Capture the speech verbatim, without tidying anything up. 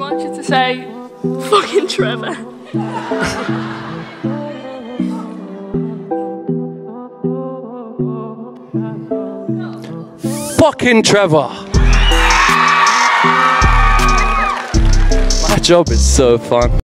want you to say, fucking Trevor. Fucking Trevor. My job is so fun.